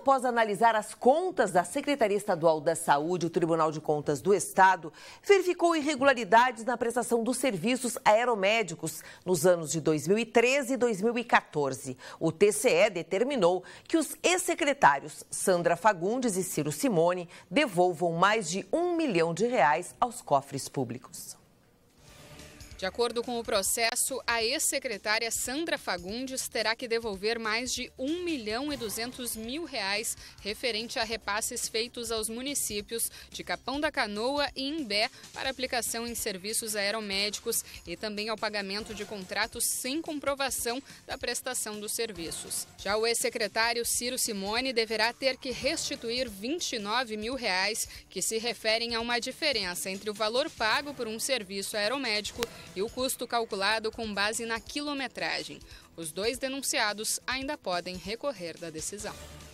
após analisar as contas da Secretaria Estadual da Saúde, o Tribunal de Contas do Estado verificou irregularidades na prestação dos serviços aeromédicos nos anos de 2013 e 2014. O TCE determinou que os ex-secretários Sandra Fagundes e Ciro Simone devolvam mais de R$1 milhão aos cofres públicos. De acordo com o processo, a ex-secretária Sandra Fagundes terá que devolver mais de R$1.200.000 referente a repasses feitos aos municípios de Capão da Canoa e Imbé para aplicação em serviços aeromédicos e também ao pagamento de contratos sem comprovação da prestação dos serviços. Já o ex-secretário Ciro Simone deverá ter que restituir R$29.000, que se referem a uma diferença entre o valor pago por um serviço aeromédico e o custo calculado com base na quilometragem. Os dois denunciados ainda podem recorrer da decisão.